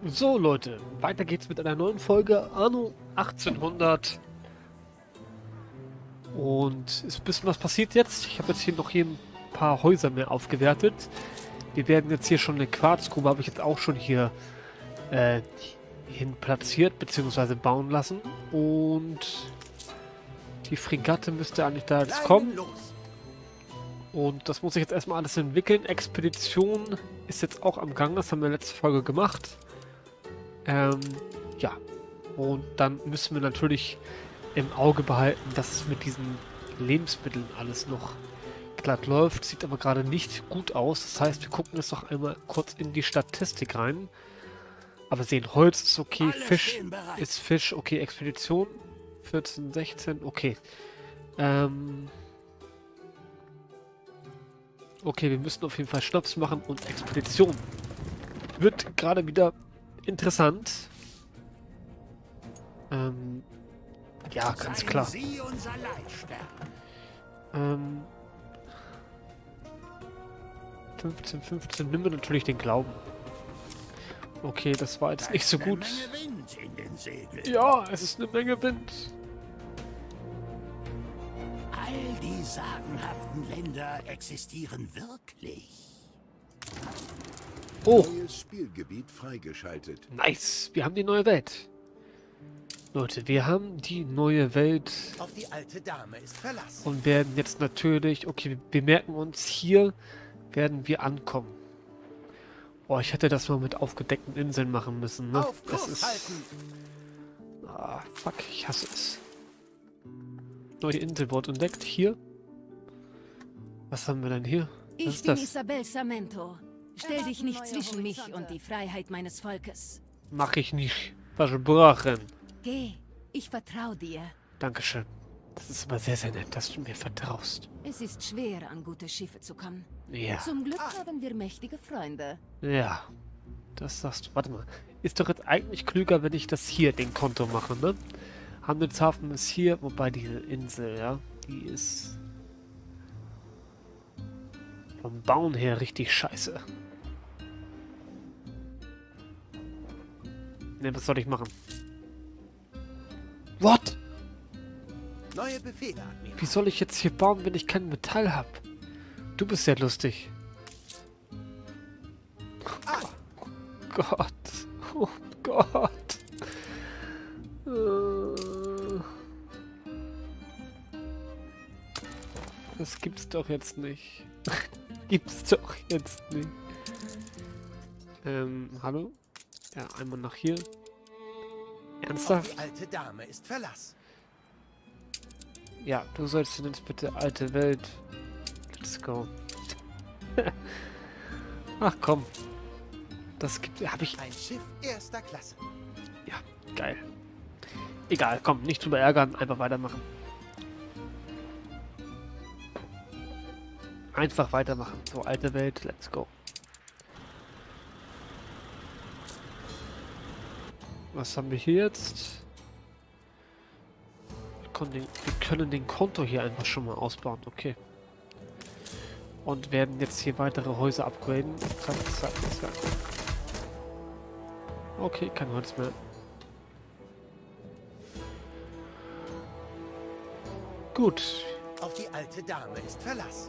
So Leute, weiter geht's mit einer neuen Folge Anno 1800. Und ist ein bisschen was passiert jetzt. Ich habe jetzt hier ein paar Häuser mehr aufgewertet. Wir werden jetzt hier schon eine Quarzgrube, habe ich jetzt auch schon hier hin platziert, beziehungsweise bauen lassen. Und die Fregatte müsste eigentlich da jetzt kommen. Und das muss ich jetzt erstmal alles entwickeln. Expedition ist jetzt auch am Gang, das haben wir letzte Folge gemacht. Ja. Und dann müssen wir natürlich im Auge behalten, dass es mit diesen Lebensmitteln alles noch glatt läuft. Sieht aber gerade nicht gut aus. Das heißt, wir gucken jetzt noch einmal kurz in die Statistik rein. Aber sehen, Holz ist okay, Fisch ist Fisch, okay, Expedition 14, 16, okay. Okay, wir müssen auf jeden Fall Schnaps machen und Expedition. Wird gerade wieder interessant. Ja, ganz klar. 15, nimm mir natürlich den Glauben. Okay, das war jetzt nicht so gut. Ja, es ist eine Menge Wind. All die sagenhaften Länder existieren wirklich. Oh, Neues Spielgebiet freigeschaltet. nice. Wir haben die neue Welt. Leute, wir haben die neue Welt Auf die alte Dame ist Verlass. und werden jetzt natürlich... Okay, wir merken uns, hier werden wir ankommen. Oh, ich hätte das mal mit aufgedeckten Inseln machen müssen, ne? Auf Das Kurs ist... halten. Ah, fuck, ich hasse es. Neue Insel wurde entdeckt. Hier. Was haben wir denn hier? Was Ich ist bin das? Isabel Samento. Stell dich nicht zwischen mich und die Freiheit meines Volkes. Mach ich nicht. Versprochen. Geh, ich vertraue dir. Dankeschön. Das ist aber sehr, sehr nett, dass du mir vertraust. Es ist schwer, an gute Schiffe zu kommen. Ja. Zum Glück haben wir mächtige Freunde. Ja. Das sagst du. Warte mal. Ist doch jetzt eigentlich klüger, wenn ich das hier, den Konto mache, ne? Handelshafen ist hier, wobei diese Insel, ja, die ist vom Bauen her richtig scheiße. Ne, was soll ich machen? What? Neue Befehle, Admiral. Wie soll ich jetzt hier bauen, wenn ich kein Metall habe? Du bist ja lustig. Oh Gott. Oh Gott. Das gibt's doch jetzt nicht. Gibt's doch jetzt nicht. Hallo? Ja, einmal nach hier. Auf Ernsthaft? die alte Dame ist Verlass. Ja, du sollst jetzt bitte alte Welt. Let's go. Ach komm. Das gibt. Habe ich. Ein Schiff erster Klasse. Ja, geil. Egal, komm, nicht drüber ärgern, einfach weitermachen. Einfach weitermachen. So, alte Welt, let's go. Was haben wir hier jetzt? Wir können den Konto hier einfach schon mal ausbauen, okay. Und werden jetzt hier weitere Häuser upgraden. Zack, zack, zack. Okay, kein Holz mehr. Gut. Auf die alte Dame ist Verlass.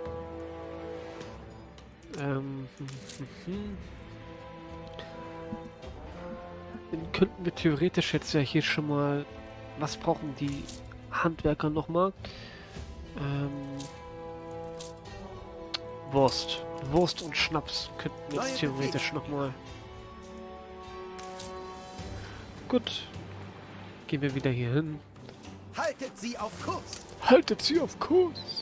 Dann könnten wir theoretisch jetzt ja hier schon mal... Was brauchen die Handwerker nochmal? Wurst. Wurst und Schnaps könnten wir jetzt theoretisch nochmal... Gut. Gehen wir wieder hier hin. Haltet sie auf Kurs. Haltet sie auf Kurs!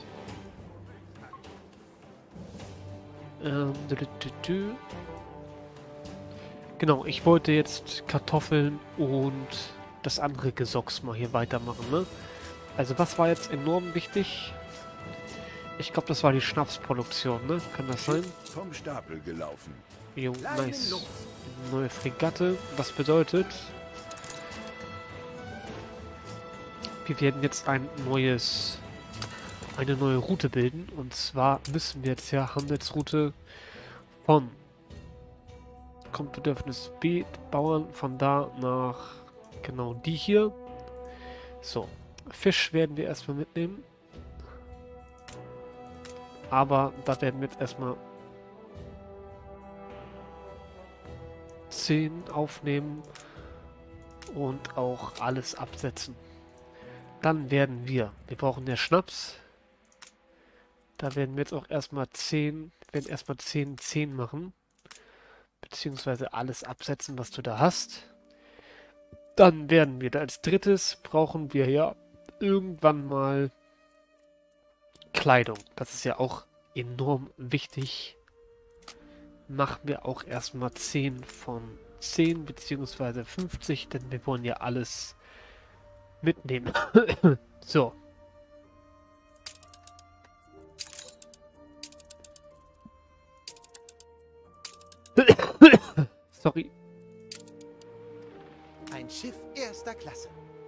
Genau, ich wollte jetzt Kartoffeln und das andere Gesocks mal hier weitermachen, ne? Also was war jetzt enorm wichtig? Ich glaube, das war die Schnapsproduktion, ne? Kann das sein? Vom Stapel gelaufen. Jo, Leinen nice. los. Neue Fregatte. Was bedeutet? Wir werden jetzt eine neue Route bilden. Und zwar müssen wir jetzt ja Handelsroute von kommt Bedürfnis B, Bauern, von da nach genau die hier. So, Fisch werden wir erstmal mitnehmen. Aber da werden wir jetzt erstmal 10 aufnehmen und auch alles absetzen. Dann werden wir brauchen ja Schnaps. Da werden wir jetzt auch erstmal 10 machen. Beziehungsweise alles absetzen, was du da hast. Dann werden wir als drittes brauchen wir ja irgendwann mal Kleidung. Das ist ja auch enorm wichtig. Machen wir auch erstmal 10 von 10 beziehungsweise 50, denn wir wollen ja alles mitnehmen. So. Sorry. Ein Schiff erster Klasse.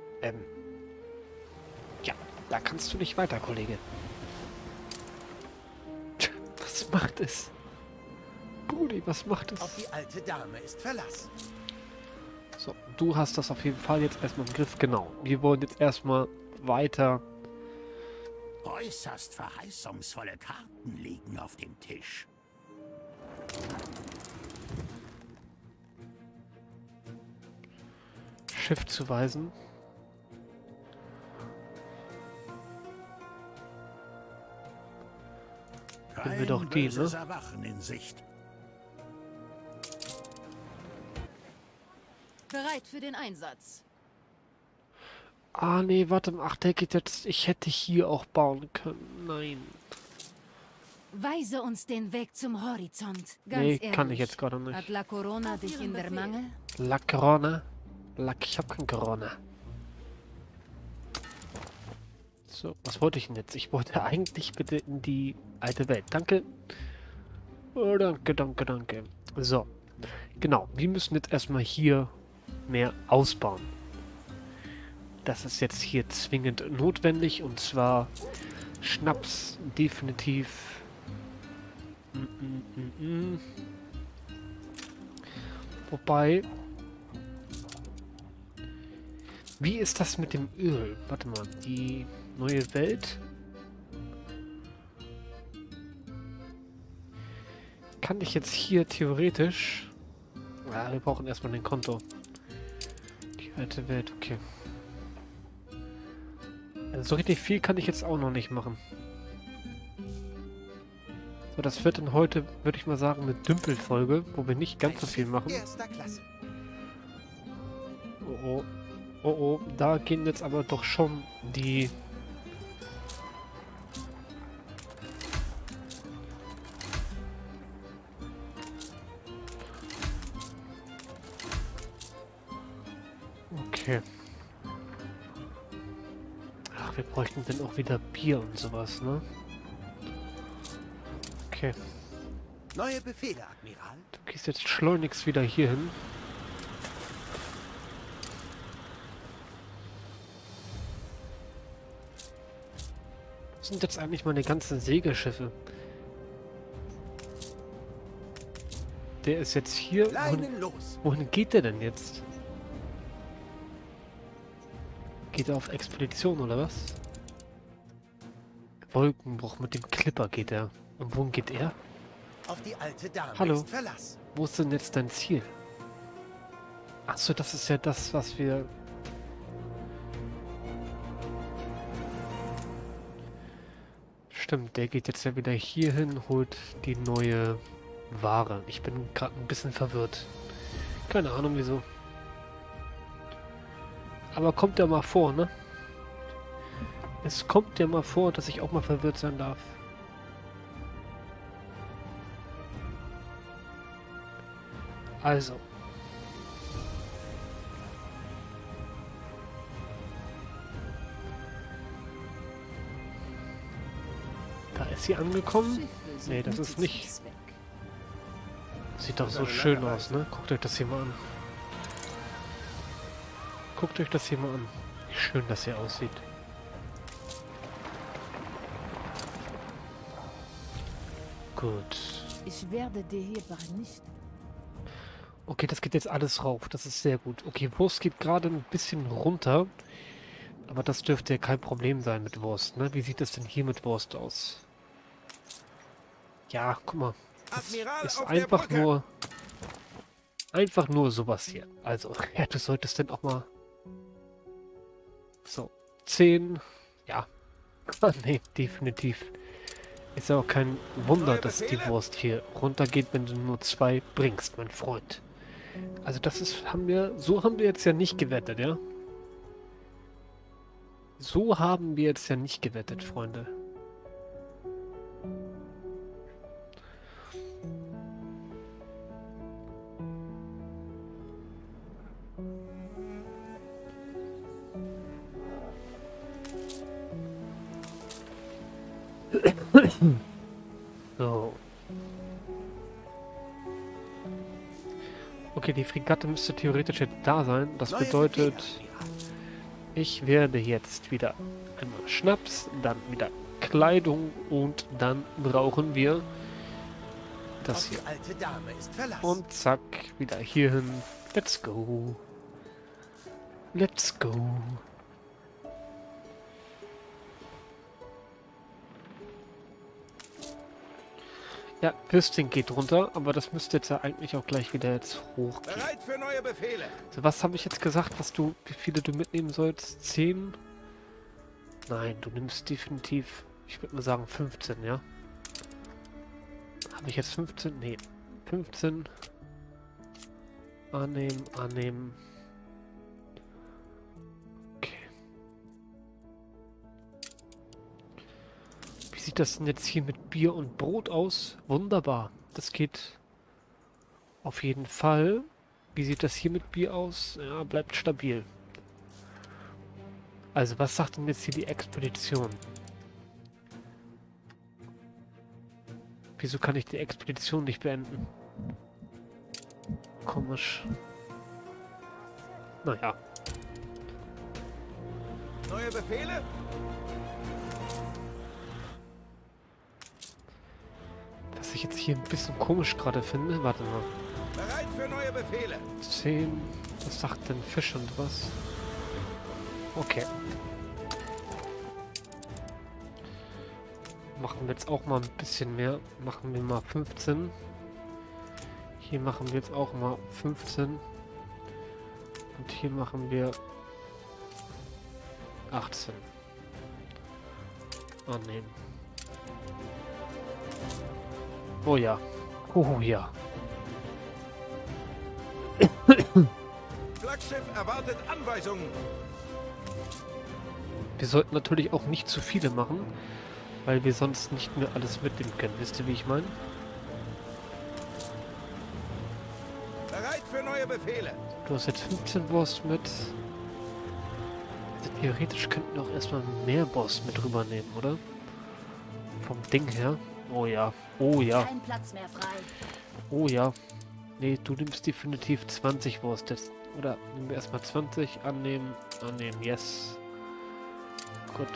Ja, da kannst du nicht weiter, Kollege. Was macht es? Brudi, was macht es? Auf die alte Dame ist Verlass. So, du hast das auf jeden Fall jetzt erstmal im Griff. Genau. Wir wollen jetzt erstmal weiter. Äußerst verheißungsvolle Karten liegen auf dem Tisch. Schiff zuweisen. Können wir doch die, ne? Erwachen in Sicht. Bereit für den Einsatz. Ah, nee, warte mal. Ach, der geht jetzt. Ich hätte hier auch bauen können. Nein. Weise uns den Weg zum Horizont. Ganz Nee, ehrlich. kann ich jetzt gerade Hat nicht. La Corona dich in der Mangel? La Corona. Ich hab kein Corona. So, was wollte ich denn jetzt? Ich wollte eigentlich bitte in die alte Welt. Danke. Oh, danke, danke, danke. So. Genau, wir müssen jetzt erstmal hier mehr ausbauen. Das ist jetzt hier zwingend notwendig und zwar Schnaps definitiv. Wobei, wie ist das mit dem Öl? Warte mal, die neue Welt. Kann ich jetzt hier theoretisch... Ja, wir brauchen erstmal ein Konto. Die alte Welt, okay. Also so richtig viel kann ich jetzt auch noch nicht machen. So, das wird dann heute, würde ich mal sagen, eine Dümpelfolge, wo wir nicht ganz so viel machen. Erster Klasse. Oh oh. Oh oh, da gehen jetzt aber doch schon die... Okay. Ach, wir bräuchten dann auch wieder Bier und sowas, ne? Okay. Neue Befehle, Admiral. Du gehst jetzt schleunigst wieder hier hin. Wo sind jetzt eigentlich meine ganzen Segelschiffe? Der ist jetzt hier. Leinen los. Wohin geht der denn jetzt? Geht er auf Expedition oder was? Wolkenbruch mit dem Clipper geht er. Und wohin geht er? Auf die alte Dame Hallo. ist Verlass. Wo ist denn jetzt dein Ziel? Achso, das ist ja das, was wir... Stimmt, der geht jetzt ja wieder hier hin, holt die neue Ware. Ich bin gerade ein bisschen verwirrt. Keine Ahnung wieso. Aber kommt ja mal vor, ne? Es kommt ja mal vor, dass ich auch mal verwirrt sein darf. Also. Da ist sie angekommen. Nee, das ist nicht. Sieht doch so schön aus, ne? Guckt euch das hier mal an. Guckt euch das hier mal an. Wie schön das hier aussieht. Gut. Ich werde dir hierbei nicht. Okay, das geht jetzt alles rauf. Das ist sehr gut. Okay, Wurst geht gerade ein bisschen runter. Aber das dürfte ja kein Problem sein mit Wurst, ne? Wie sieht es denn hier mit Wurst aus? Ja, guck mal. Das Admiral ist auf der einfach Brücke. nur... Einfach nur sowas hier. Also, ja, du solltest denn auch mal... So, 10. Ja. Nee, definitiv. Ist ja auch kein Wunder, Neue dass die Befehle? Wurst hier runtergeht, wenn du nur 2 bringst, mein Freund. Also das ist, so haben wir jetzt ja nicht gewettet, ja? So haben wir jetzt ja nicht gewettet, Freunde. So. Okay, die Fregatte müsste theoretisch jetzt da sein. Das Neue bedeutet, Befehle, Admiral. ich werde jetzt wieder einmal Schnaps, dann wieder Kleidung und dann brauchen wir das Auch hier. die alte Dame ist verlassen. Und zack, wieder hier hin. Let's go. Let's go. Ja, Püsting geht runter, aber das müsste jetzt ja eigentlich auch gleich wieder jetzt hochgehen. Bereit für neue Befehle. So, was habe ich jetzt gesagt, wie viele du mitnehmen sollst? 10? Nein, du nimmst definitiv, ich würde mal sagen 15, ja? Habe ich jetzt 15? Nee. 15. Annehmen, annehmen. Okay. Wie sieht das denn jetzt hier mit Bier und Brot aus? Wunderbar. Das geht auf jeden Fall. Wie sieht das hier mit Bier aus? Ja, bleibt stabil. Also, was sagt denn jetzt hier die Expedition? Wieso kann ich die Expedition nicht beenden? Komisch. Naja. Neue Befehle? Was ich jetzt hier ein bisschen komisch gerade finde. Warte mal. Bereit für neue Befehle. 10. Was sagt denn Fisch und was? Okay. Machen wir jetzt auch mal ein bisschen mehr. Machen wir mal 15. Hier machen wir jetzt auch mal 15. Und hier machen wir 18. Annehmen. Oh ja. Oh ja. Flaggschiff erwartet Anweisungen. Wir sollten natürlich auch nicht zu viele machen, weil wir sonst nicht mehr alles mitnehmen können. Wisst ihr, wie ich meine? Bereit für neue Befehle. Du hast jetzt 15 Wurst mit. Also theoretisch könnten wir auch erstmal mehr Wurst mit rübernehmen, oder? Vom Ding her. Oh ja. Oh ja. Kein Platz mehr frei. Oh ja. Nee, du nimmst definitiv 20 Wurst jetzt. Oder nehmen wir erstmal 20. Annehmen. Annehmen. Yes. Gut.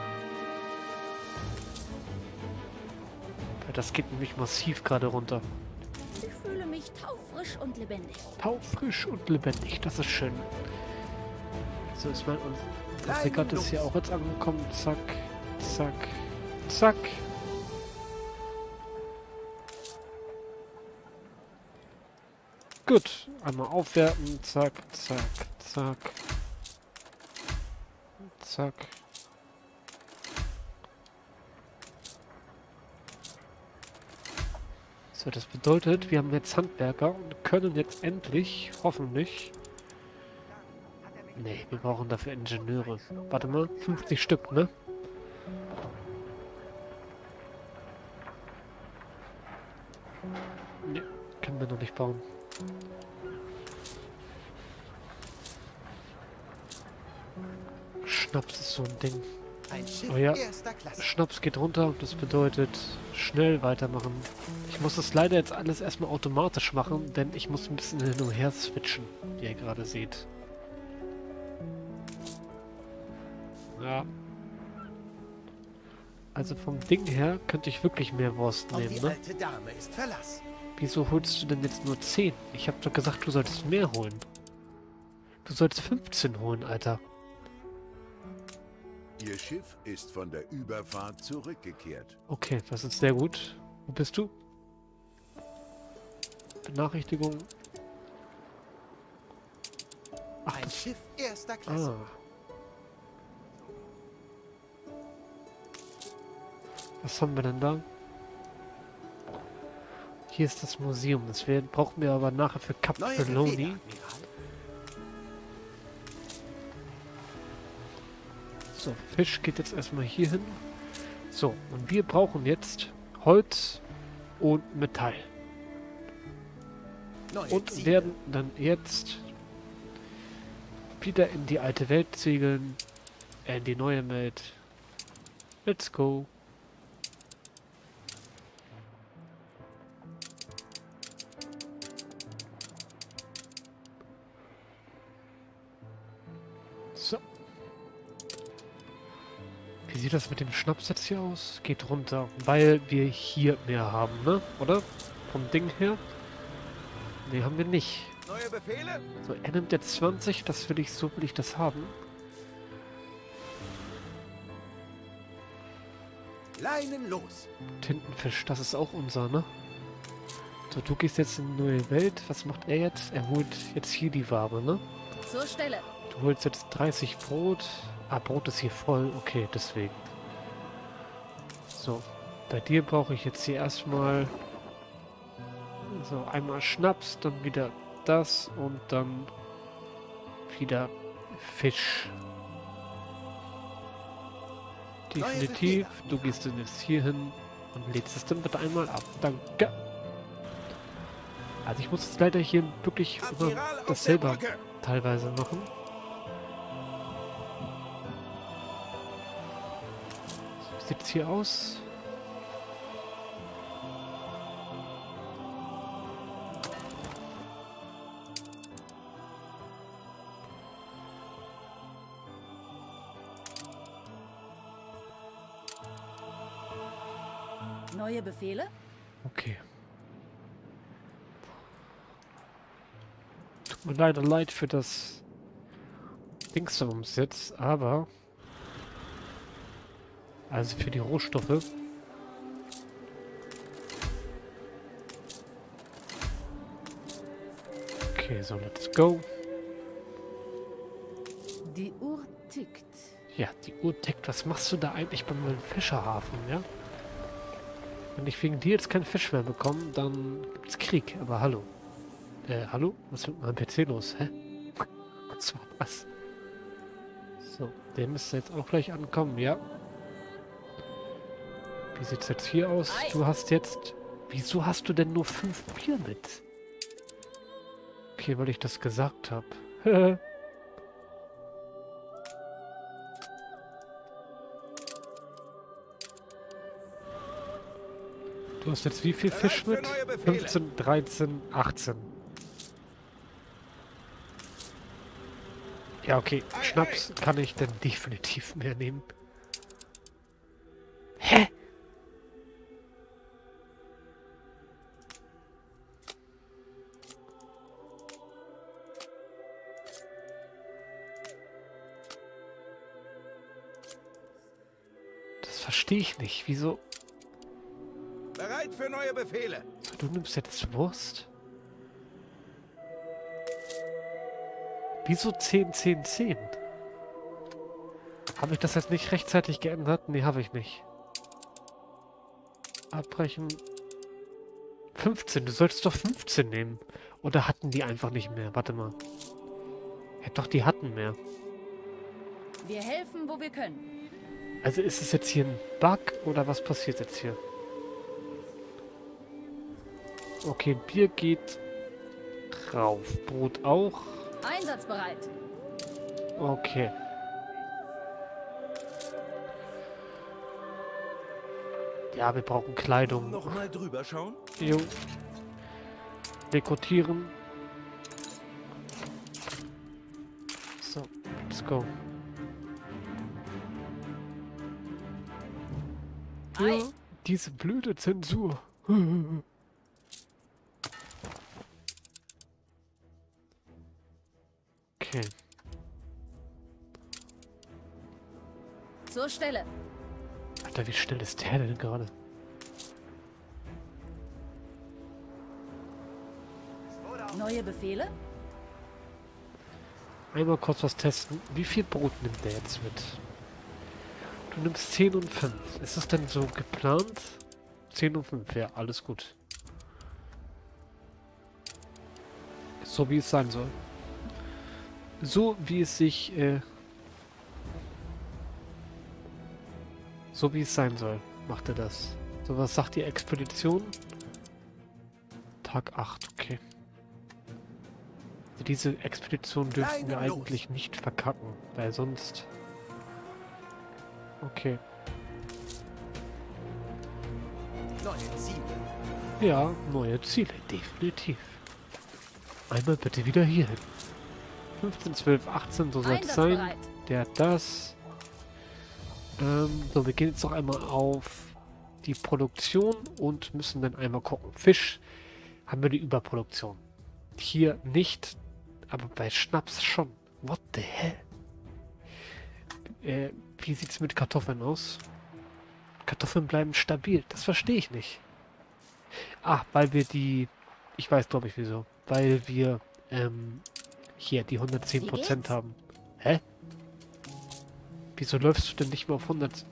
Weil das geht nämlich massiv gerade runter. Ich fühle mich taufrisch und lebendig. Taufrisch und lebendig. Das ist schön. So ist mein... Das Fregatte ist hier auch jetzt angekommen. Zack. Zack. Zack. Gut. Einmal aufwerten. Zack. Zack. Zack. Zack. So, das bedeutet, wir haben jetzt Handwerker und können jetzt endlich, hoffentlich... Nee, wir brauchen dafür Ingenieure. Warte mal, 50 Stück, ne? Ne, können wir noch nicht bauen. Schnaps ist so ein Ding. Ein Schiff Oh ja. erster Klasse. Schnaps geht runter und das bedeutet schnell weitermachen. Ich muss das leider jetzt alles erstmal automatisch machen, denn ich muss ein bisschen hin und her switchen, wie ihr gerade seht. Ja. Also vom Ding her könnte ich wirklich mehr Wurst Auch nehmen, die ne? alte Dame ist Verlass. Wieso holst du denn jetzt nur 10? Ich habe doch gesagt, du sollst mehr holen. Du sollst 15 holen, Alter. Ihr Schiff ist von der Überfahrt zurückgekehrt. Okay, das ist sehr gut. Wo bist du? Benachrichtigung. Ach, Ein Schiff erster Klasse. Was haben wir denn da? Hier ist das Museum. Das brauchen wir aber nachher für Cap Neue Trelawney. Befehle, Admiral. So, Fisch geht jetzt erstmal hier hin. So, und wir brauchen jetzt Holz und Metall. Neue Und Ziele. werden dann jetzt wieder in die alte Welt segeln. In die neue Welt. Let's go. So. Wie sieht das mit dem Schnaps jetzt hier aus? Geht runter, weil wir hier mehr haben, ne? Oder? Vom Ding her? Ne, haben wir nicht. Neue Befehle? So, er nimmt jetzt 20, das will ich, so will ich das haben. Leinen los. Tintenfisch, das ist auch unser, ne? So, du gehst jetzt in die neue Welt. Was macht er jetzt? Er holt jetzt hier die Ware, ne? Zur Stelle. Du holst jetzt 30 Brot. Ah, Brot ist hier voll. Okay, deswegen. So, bei dir brauche ich jetzt hier erstmal so einmal Schnaps, dann wieder das und dann wieder Fisch. Definitiv. Du gehst dann jetzt hier hin und lädst es dann bitte einmal ab. Danke. Also ich muss jetzt leider hier wirklich immer Admiral auf das der selber Brücke. teilweise machen. Wie sieht es hier aus? Neue Befehle? Okay. Tut mir leider leid für das Dingsums jetzt, aber also für die Rohstoffe. Okay, so let's go. Die Uhr tickt. Ja, die Uhr tickt. Was machst du da eigentlich bei meinem Fischerhafen, ja? Wenn ich wegen dir jetzt keinen Fisch mehr bekomme, dann gibt's Krieg. Aber hallo. Hallo? Was ist mit meinem PC los? Hä? Was war das? So, der müsste jetzt auch gleich ankommen, ja. Wie sieht's jetzt hier aus? Du hast jetzt... Wieso hast du denn nur 5 Bier mit? Okay, weil ich das gesagt habe. Du hast jetzt wie viel Fisch mit? 15, 13, 18. Ja, okay. Schnaps kann ich dann definitiv mehr nehmen. Hä? Das verstehe ich nicht. Wieso? Bereit für neue Befehle. So, du nimmst jetzt Wurst? Wieso 10, 10, 10? Habe ich das jetzt nicht rechtzeitig geändert? Nee, habe ich nicht. Abbrechen. 15, du sollst doch 15 nehmen. Oder hatten die einfach nicht mehr? Warte mal. Ja doch, die hatten mehr. Wir helfen, wo wir können. Also ist es jetzt hier ein Bug oder was passiert jetzt hier? Okay, Bier geht rauf. Brot auch. Einsatzbereit. Okay. Ja, wir brauchen Kleidung. Noch mal drüber schauen. Jo. Rekrutieren. So, let's go. Ja, diese blöde Zensur. Okay. Zur Stelle. Alter, wie schnell ist der denn gerade? Neue Befehle? Einmal kurz was testen. Wie viel Brot nimmt der jetzt mit? Du nimmst 10 und 5. Ist das denn so geplant? 10 und 5, ja, alles gut. So wie es sein soll. So wie es sich, so wie es sein soll, macht er das. So, was sagt die Expedition? Tag 8, okay. Also diese Expedition dürften wir eigentlich nicht verkacken, weil sonst... Okay. Neue Ziele. Ja, neue Ziele, definitiv. Einmal bitte wieder hier hin. 15, 12, 18, so soll es sein. Einsatzbereit. Der hat das. So, wir gehen jetzt noch einmal auf die Produktion und müssen dann einmal gucken. Fisch haben wir die Überproduktion. Hier nicht, aber bei Schnaps schon. What the hell? Wie sieht's mit Kartoffeln aus? Kartoffeln bleiben stabil. Das verstehe ich nicht. Ah, weil wir die... Ich weiß, glaube ich, wieso. Weil wir hier die 110% haben. Hä? Wieso läufst du denn nicht mehr auf 100?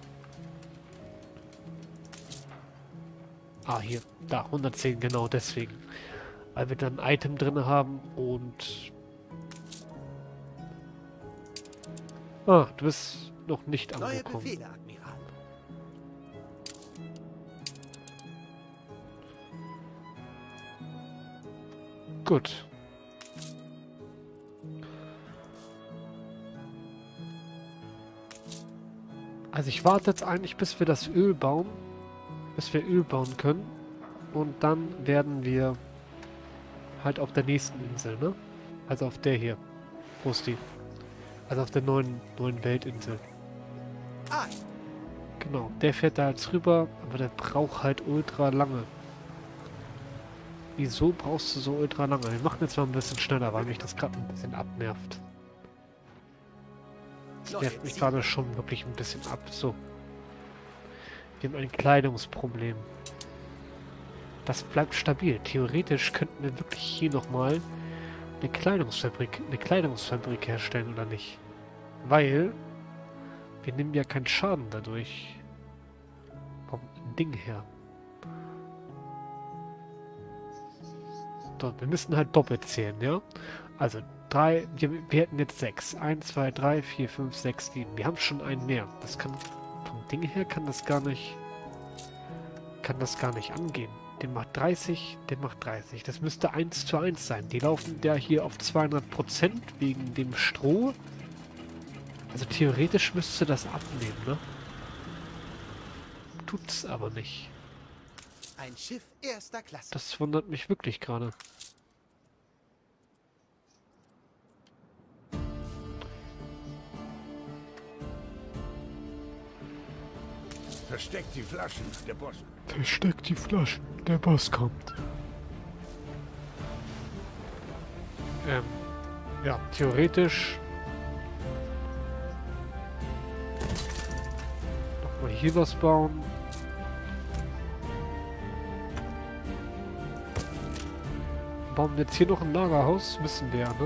Ah, hier. Da, 110, genau deswegen. Weil wir dann ein Item drin haben und... Ah, du bist noch nicht Neue angekommen. Befehle, Admiral. Gut. Also ich warte jetzt eigentlich, bis wir das Öl bauen. Bis wir Öl bauen können. Und dann werden wir halt auf der nächsten Insel, ne? Also auf der hier. Wo ist die? Also auf der neuen Weltinsel. Ei. Genau, der fährt da jetzt rüber, aber der braucht halt ultra lange. Wieso brauchst du so ultra lange? Wir machen jetzt mal ein bisschen schneller, weil mich das gerade ein bisschen abnervt. Das nervt mich gerade schon wirklich ein bisschen ab. So. Wir haben ein Kleidungsproblem. Das bleibt stabil. Theoretisch könnten wir wirklich hier nochmal eine Kleidungsfabrik herstellen, oder nicht? Weil wir nehmen ja keinen Schaden dadurch. Vom Ding her. Dort, wir müssen halt doppelt zählen, ja? Also 3, wir hätten jetzt 6. 1, 2, 3, 4, 5, 6, 7. Wir haben schon einen mehr. Das kann, vom Ding her kann das gar nicht angehen. Der macht 30, der macht 30. Das müsste 1:1 sein. Die laufen ja hier auf 200% wegen dem Stroh. Also theoretisch müsste das abnehmen, ne? Tut's aber nicht. Ein Schiff erster Klasse. Das wundert mich wirklich gerade. Versteckt die Flaschen, der Boss. Versteckt die Flaschen, der Boss kommt. Ja, theoretisch. Nochmal hier was bauen. Bauen wir jetzt hier noch ein Lagerhaus? Müssen wir ja, ne?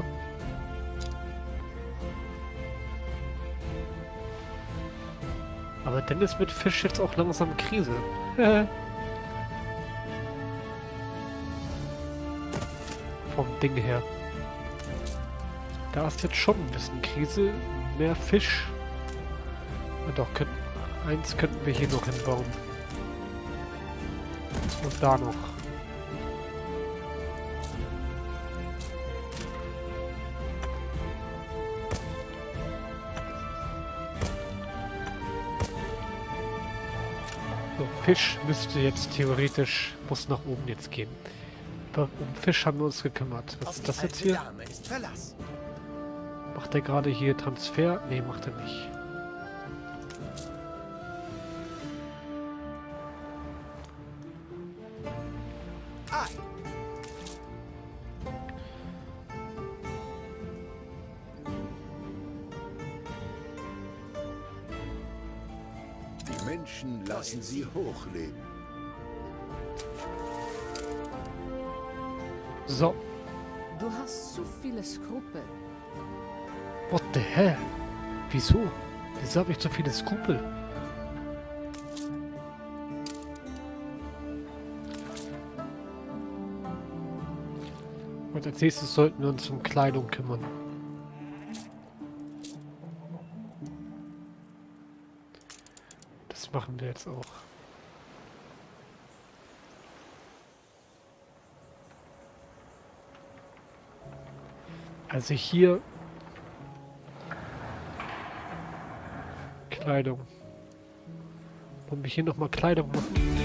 Aber dann ist mit Fisch jetzt auch langsam Krise. Vom Ding her. Da ist jetzt schon ein bisschen Krise. Mehr Fisch. Und doch, eins könnten wir hier noch hinbauen. Und da noch. So, Fisch müsste jetzt theoretisch, muss nach oben jetzt gehen. Aber um Fisch haben wir uns gekümmert. Was ist das jetzt hier? Dame ist Verlass. Macht er gerade hier Transfer? Nee, macht er nicht. Ei. Menschen lassen sie hochleben. So. Du hast zu viele Skrupel. What the hell? Wieso? Wieso habe ich so viele Skrupel? Und als nächstes sollten wir uns um Kleidung kümmern. Das machen wir jetzt auch. Also hier Kleidung. Wollen wir hier nochmal Kleidung machen?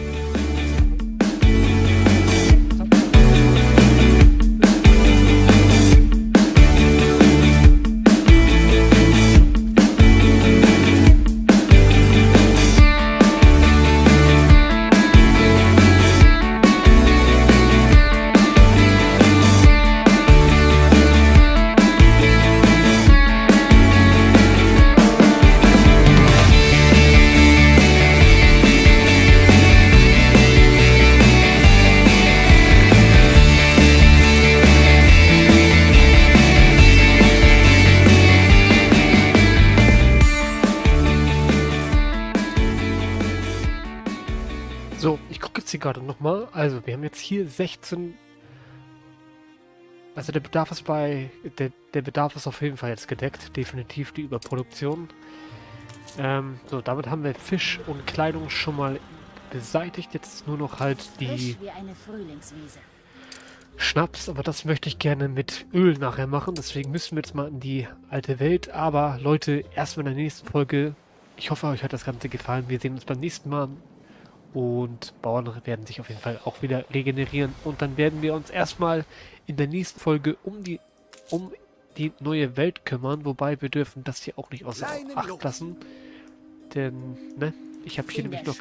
So, ich gucke jetzt hier gerade nochmal. Also, wir haben jetzt hier 16. Also, der Bedarf ist der Bedarf ist auf jeden Fall jetzt gedeckt. Definitiv die Überproduktion. So, damit haben wir Fisch und Kleidung schon mal beseitigt. Jetzt ist nur noch halt die Frisch wie eine Frühlingswiese. Schnaps. Aber das möchte ich gerne mit Öl nachher machen. Deswegen müssen wir jetzt mal in die alte Welt. Aber Leute, erstmal in der nächsten Folge. Ich hoffe, euch hat das Ganze gefallen. Wir sehen uns beim nächsten Mal. Und Bauern werden sich auf jeden Fall auch wieder regenerieren. Und dann werden wir uns erstmal in der nächsten Folge um die neue Welt kümmern. Wobei wir dürfen das hier auch nicht außer Acht lassen. Denn, ne, ich habe hier nämlich noch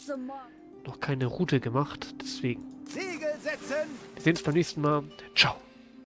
keine Route gemacht. Deswegen. Segel setzen! Wir sehen uns beim nächsten Mal. Ciao.